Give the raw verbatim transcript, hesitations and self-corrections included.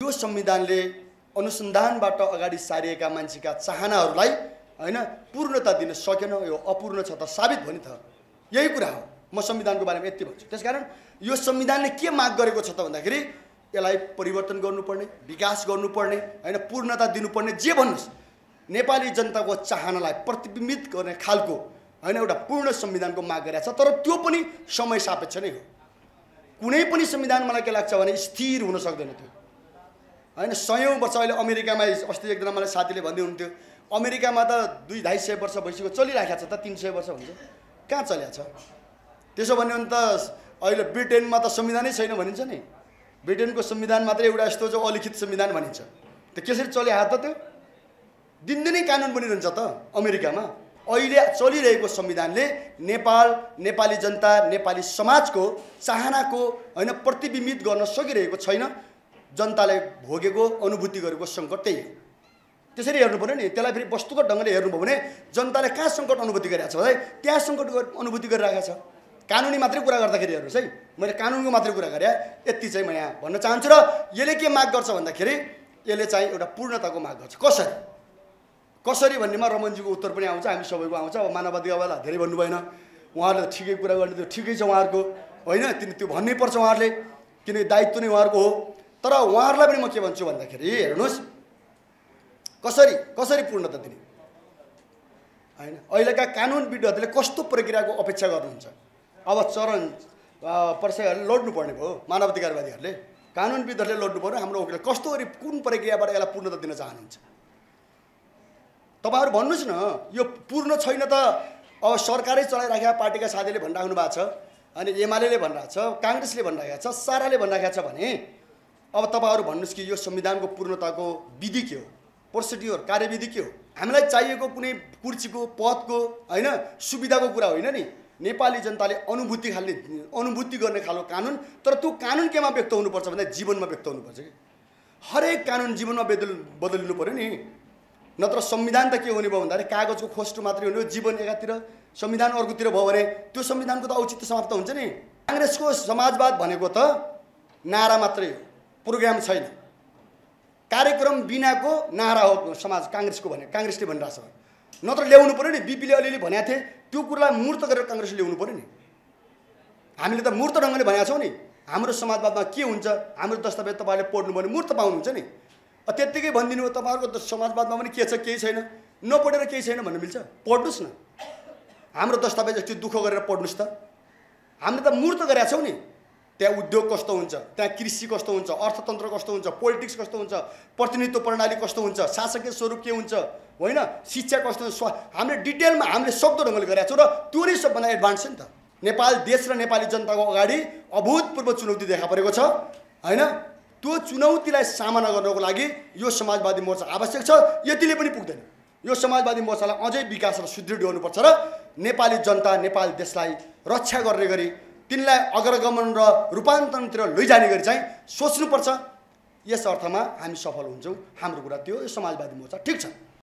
यो संविधानले अनुसन्धानबाट अगाडि सारिएका मान्छेका चाहनाहरूलाई हैन पूर्णता दिन सकेन, यो अपूर्ण छ त साबित भयो नि त। यही कुरा हो, म संविधानको बारेमा यति भन्छु। त्यसकारण यो संविधानले के माग गरेको छ त भन्दाखेरि यसलाई परिवर्तन गर्नुपर्ने, विकास गर्नुपर्ने, हैन पूर्णता दिनुपर्ने, जे भन्नुस् नेपाली जनताको चाहनालाई प्रतिबिम्बित गर्ने खालको हैन एउटा पूर्ण संविधानको माग गरेको छ। तर त्यो पनि समय सापेक्ष नै हो। कुनै पनि संविधान मलाई के लाग्छ भने स्थिर हुन सक्दैन त्यो, हैन सयौं वर्ष। अहिले अमेरिकामा अस्ति एकजना मलाई साथीले भन्दै हुनुहुन्थ्यो अमेरिकामा त दुई ढाई सय वर्ष भइसक्यो चलिराखेको छ त, तीन सय वर्ष हुन्छ कहाँ चल्या छ। त्यसो भन्यो भने त अहिले ब्रिटेनमा त संविधानै छैन भनिन्छ नि। ब्रिटेनको संविधान मात्रै एउटा यस्तो जो अलिखित संविधान भनिन्छ, त्यो कसरी चल्या त त्यो दिनदिनै कानुन बनिरहन्छ त अमेरिकामा। अहिले चलिरहेको संविधानले नेपाल, नेपाली जनता, नेपाली समाजको चाहनाको हैन प्रतिबिम्बित गर्न सकिरहेको छैन। जनताले भोगेको अनुभूति गरेको सङ्कट त्यही हो। त्यसरी हेर्नु पर्यो नि। त्यसलाई फेरि वस्तुगत ढङ्गले हेर्नुभयो भने जनताले कहाँ सङ्कट अनुभूति गरिरहेको छ भने त्यहाँ सङ्कट अनुभूति गरिरहेको छ। कानुनी मात्रै कुरा गर्दाखेरि हेर्नुहोस् है, मैले कानुनको मात्रै कुरा गरेँ, यति चाहिँ म यहाँ भन्न चाहन्छु। र यसले के माग गर्छ भन्दाखेरि यसले चाहिँ एउटा पूर्णताको माग गर्छ। कसरी कसरी भन्नेमा रमनजीको उत्तर पनि आउँछ, हामी सबैको आउँछ। अब मानवाधिकारवाला धेरै भन्नु भएन, उहाँहरूले ठिकै कुरा गर्ने त्यो ठिकै छ उहाँहरूको होइन, तिनी त्यो भन्नै पर्छ उहाँहरूले, किनकि दायित्व नै उहाँहरूको हो। तर उहाँहरूलाई पनि म के भन्छु भन्दाखेरि हेर्नुहोस् कसरी कसरी पूर्णता दिने हैन। अहिलेका कानुनविदहरूले कस्तो प्रक्रियाको अपेक्षा गर्नुहुन्छ। अब चरण पर्सेहरूले लड्नु पर्ने भयो, मानवाधिकारवादीहरूले कानुनविदहरूले लड्नु पर्यो। हाम्रो वकिल कस्तो गरी कुन प्रक्रियाबाट यसलाई पूर्णता दिन चाहनुहुन्छ तपाईहरु भन्नुस् न। यो पूर्ण छैन त अब सरकारै चलाइराखेका पार्टीका साथीले भनिराख्नु भएको छ, अनि एमाले भनिरहेको छ, कांग्रेसले भनिरहेको छ, साराले भनिरहेको छ भने अब तपाईहरु भन्नुस् कि यो संविधानको पूर्णताको विधि के हो, प्रोसिड्युर कार्यविधि के हो। हामीलाई चाहिएको कुनै कुर्सीको पदको हैन सुविधाको कुरा होइन नि। नेपाली जनताले अनुभूति खाले अनुभूति गर्ने खालको कानुन। तर त्यो कानुन केमा व्यक्त हुनुपर्छ भन्दा जीवनमा व्यक्त हुनुपर्छ कि हरेक कानुन जीवनमा बदल बदलिनु पर्यो नि। नत्र संविधान त के हुने भयो भन्दाखेरि कागजको खोस्टो मात्रै हुने हो। जीवन एकातिर संविधान अर्कोतिर भयो भने त्यो संविधानको त औचित्य समाप्त हुन्छ नि। कांग्रेसको समाजवाद भनेको त नारा मात्रै हो, प्रोग्राम छैन। कार्यक्रम बिनाको नारा हो समाज कांग्रेसको भने कांग्रेसले भनिरहेछ। नत्र ल्याउनु पर्यो नि। बीपीले अलिअलि भनेको थिए त्यो कुरालाई मूर्त गरेर कांग्रेसले ल्याउनु पर्यो नि। हामीले त मूर्त ढङ्गले भनेका छौँ नि। हाम्रो समाजवादमा के हुन्छ, हाम्रो दस्तावेज तपाईले पढ्नु भने मूर्त पाउनुहुन्छ नि। त्यतिकै भनिदिनु हो तपाईहरुको समाजवादमा पनि के छ केही छैन, नपढेर केही छैन भन्नु मिल्छ? पढ्नुस् न, हाम्रो दस्तावेज यति दुःख गरेर पढ्नुस् त। हामीले त मूर्त गरेका छौँ नि। त्यहाँ उद्योग कस्तो हुन्छ, त्यहाँ कृषि कस्तो हुन्छ, अर्थतन्त्र कस्तो हुन्छ, पोलिटिक्स कस्तो हुन्छ, प्रतिनिधित्व प्रणाली कस्तो हुन्छ, शासकीय स्वरूप के हुन्छ होइन, शिक्षा कस्तो हुन्छ, हामीले डिटेलमा हामीले शब्द ढङ्गले गरेका छौँ। र त्यो नै सबभन्दा एडभान्स छ नि त। नेपाल देश र नेपाली जनताको अगाडि अभूतपूर्व चुनौती देखा परेको छ होइन। त्यो चुनौतीलाई सामना गर्नको लागि यो समाजवादी मोर्चा आवश्यक छ। यतिले पनि पुग्दैन। यो समाजवादी मोर्चालाई अझै विकास र सुदृढ गर्नुपर्छ र नेपाली जनता, नेपाल देशलाई रक्षा गर्ने गरी तिनलाई अग्रगमन र रूपान्तरणतिर लैजाने गरी चाहिँ सोच्नुपर्छ। यस अर्थमा हामी सफल हुन्छौँ। हाम्रो कुरा त्यो समाजवादी मोर्चा ठिक छ।